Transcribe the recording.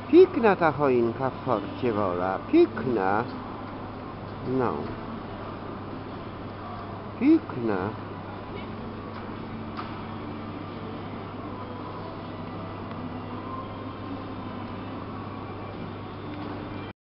Piękna ta choinka w Forcie Wola, piękna. No. Piękna.